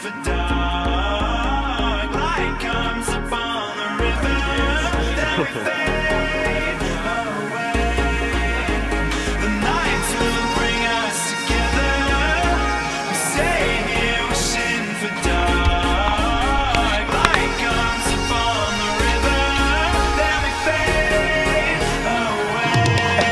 for dark. Light comes upon the river, then we fade away. The nights will bring us together. We stay here wishing for dark. Light comes upon the river, then we fade away.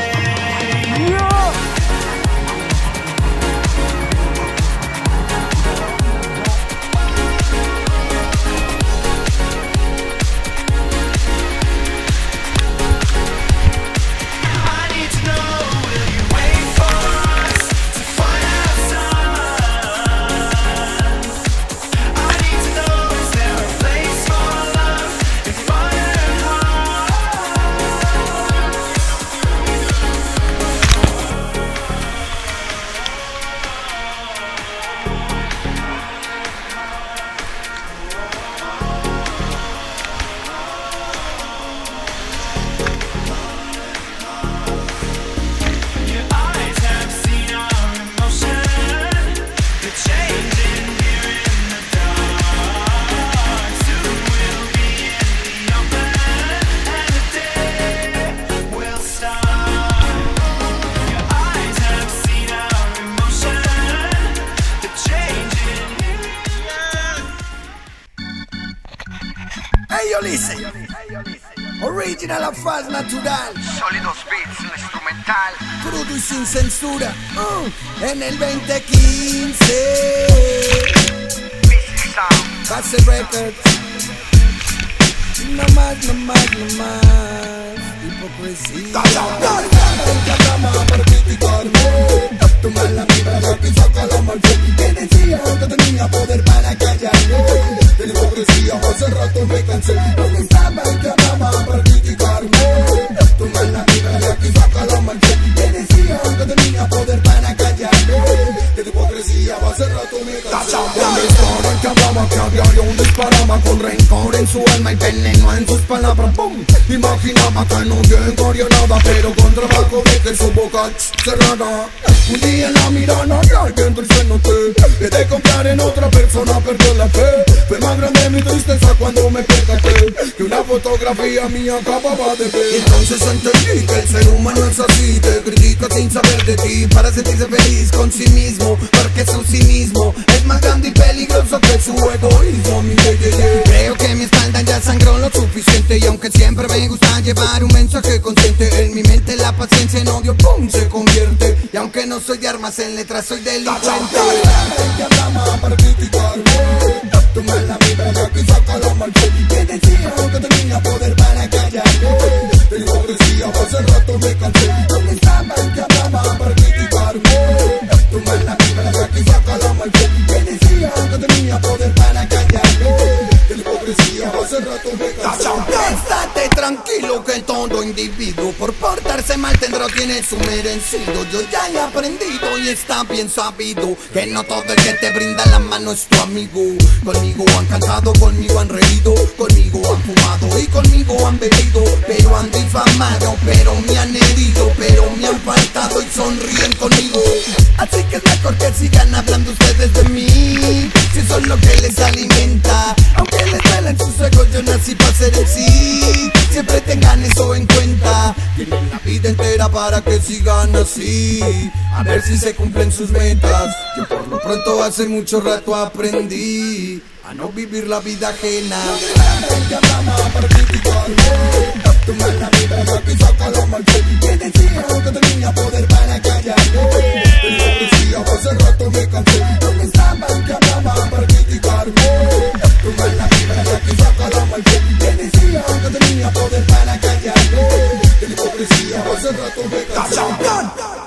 Ellos dicen original a faz natural, Sólidos beats, lo instrumental, crudo y sin censura, en el 2015 Busy Sound. Base Records. No más, no más, no más hipocresía. Para criticarme, tu mala vibra de aquí saca la marcha. Que decía que tenía poder para callarme. De la hipocresía hace rato me cansé. ¿Dónde estaba el que hablaba para criticarme? Tu mala vibra de aquí saca la marcha. Que decía que tenía poder para callarme. De la hipocresía hace rato me cansé. ¿Dónde estaba el que hablaba que a diario disparaba con rencor en su alma y veneno en sus palabras? ¡Pum! Imaginaba que no llegaría nada, pero con trabajo dejé su boca cerrada. Un día en la mirada de alguien triste noté que de confiar en otra persona perdió la fe. Fue más grande mi tristeza cuando me percaté que una fotografía mía acababa de ver. Entonces entendí que el ser humano es así, te critica sin saber de ti para sentirse feliz con sí mismo, porque su sí mismo es más grande y peligroso que su egoísmo. Creo que mi espalda ya sangró lo suficiente y aunque siempre me gusta llevar un mensaje consciente, en mi mente la paciencia en odio pum se convierte. Y aunque no soy de armas en letras soy delincuente. Que hablaba para criticarme, tu mala vibra de aquí saca la marcha. Que decía que tenía poder para callarme. De la hipocresía hace rato me cansé. ¿Dónde estaba el que hablaba para criticarme? Tu mala vibra de aquí saca la marcha. Que decía que tenía poder para callarme. De la hipocresía hace rato me cansé. Estate tranquilo que todo individuo por portarse mal tendrá o tiene su merecido. Yo ya he aprendido y está bien sabido que no todo el que te brinda la mano es tu amigo. Conmigo han cantado, conmigo han reído, conmigo han fumado y conmigo han bebido. Pero han difamado, pero me han herido, pero me han faltado y sonríen conmigo. Así que es mejor que sigan hablando ustedes de mí, si eso es lo que les alimenta. Aunque les duelen sus egos, yo nací para ser el sí. Siempre tengan eso en cuenta. Tienen la vida entera para que sigan así, a ver si se cumplen sus metas. Yo por lo pronto hace mucho rato aprendí a no vivir la vida ajena. Que hablaba para criticarme, tu mala vibra de aquí saca la marcha. Que decía que tenía poder para callarme. De la hipocresía hace rato me cansé. ¿Dónde estaba el que hablaba para criticarme? Tu mala vibra de aquí saca la marcha. Que decía que tenía poder para callarme. De la hipocresía hace rato me cansé.